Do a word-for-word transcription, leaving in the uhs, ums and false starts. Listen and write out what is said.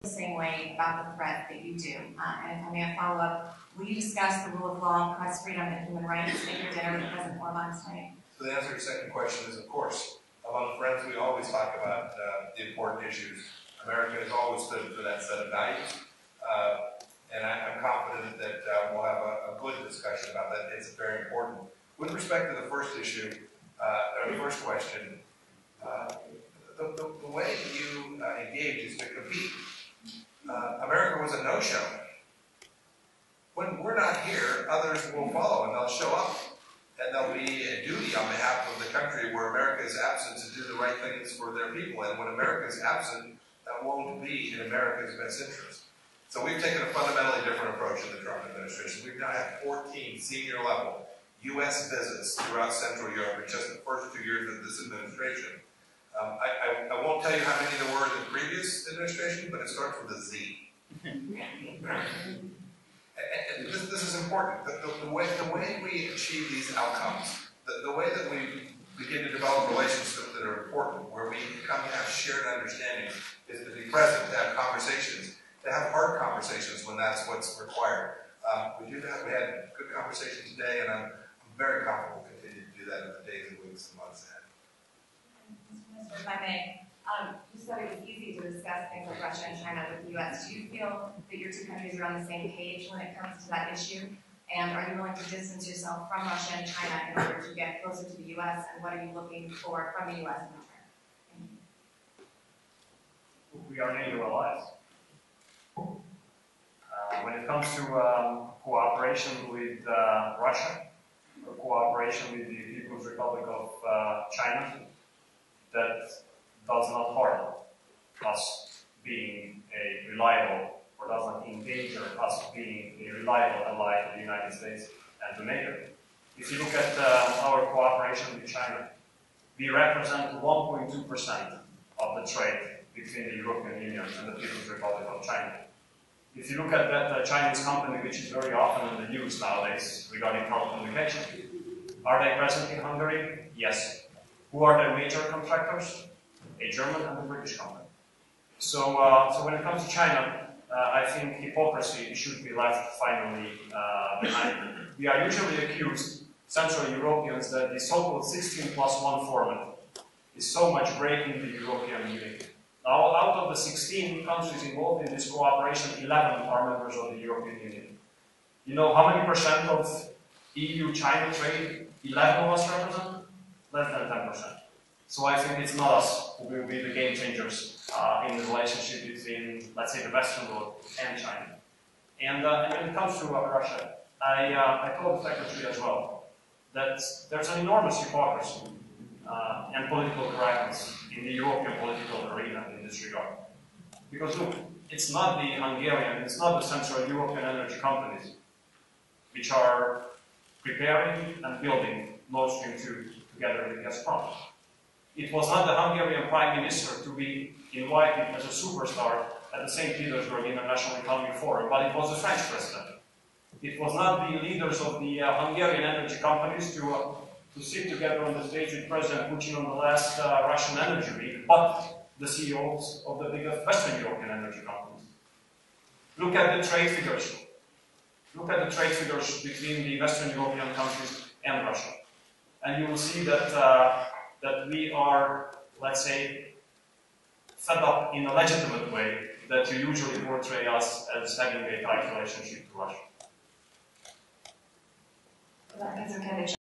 the same way about the threat that you do. Uh, and if I may follow up, will you discuss the rule of law, press freedom, and human rights at your dinner with President Orban tonight? So the answer to your second question is, of course. Among friends, we always talk about uh, the important issues. America has always stood for that set of values. Uh, and I, I'm confident that uh, we'll have a, a good discussion about that. It's very important. With respect to the first issue, uh, or the first question, uh, the, the, the way you uh, engage is to compete. Uh, America was a no-show. When we're not here, others will follow and they'll show up. And there'll be a duty on behalf of the country where America is absent to do the right things for their people. And when America is absent, that won't be in America's best interest. So we've taken a fundamentally different approach in the Trump administration. We've now had fourteen senior level U S visits throughout Central Europe in just the first two years of this administration. Um, I, I, I won't tell you how many there were in the previous administration, but it starts with a Z. And this, this is important. The, the, the, way, the way we achieve these outcomes, the, the way that we begin to develop relationships that are important, where we come to have shared understanding, is to be present, to have conversations, to have hard conversations when that's what's required. Um, we do that. We had good conversation today, and I'm, I'm very confident we'll continue to do that in the days and weeks and months ahead. Mister Minister, if I may, um, you said it was easy to discuss things like Russia and China with the U S. Do you feel that your two countries are on the same page when it comes to that issue? And are you willing to distance yourself from Russia and China in order to get closer to the U S? And what are you looking for from the U S in return? We are NATO allies. Uh, when it comes to um, cooperation with uh, Russia, or cooperation with the People's Republic of uh, China, that does not harm us being a reliable, or does not endanger us being a reliable ally to the United States and to NATO. If you look at uh, our cooperation with China, we represent one point two percent of the trade between the European Union and the People's Republic of China. If you look at that uh, Chinese company, which is very often in the news nowadays regarding telecommunication, are they present in Hungary? Yes. Who are their major contractors? A German and a British company. So, uh, so when it comes to China, uh, I think hypocrisy should be left finally uh, behind. We are usually accused, Central Europeans, that the so-called sixteen plus one format is so much breaking the European Union. Now, out of the sixteen countries involved in this cooperation, eleven are members of the European Union. You know how many percent of E U-China trade eleven of us represent? Less than ten percent. So I think it's not us who will be the game changers uh, in the relationship between, let's say, the Western world and China. And, uh, and when it comes to uh, Russia, I, uh, I told the Secretary as well that there's an enormous hypocrisy uh, and political correctness in the European political arena in this regard. Because look, it's not the Hungarian, it's not the Central European energy companies which are preparing and building Nord Stream two together with Gazprom. It was not the Hungarian Prime Minister to be invited as a superstar at the Saint Petersburg International Economic Forum, but it was the French president. It was not the leaders of the uh, Hungarian energy companies to, uh, to sit together on the stage with President Putin on the last uh, Russian Energy Week, but the C E Os of the biggest Western European energy companies. Look at the trade figures. Look at the trade figures between the Western European countries and Russia. And you will see that, uh, that we are, let's say, fed up in a legitimate way that you usually portray us as having a tight relationship to Russia.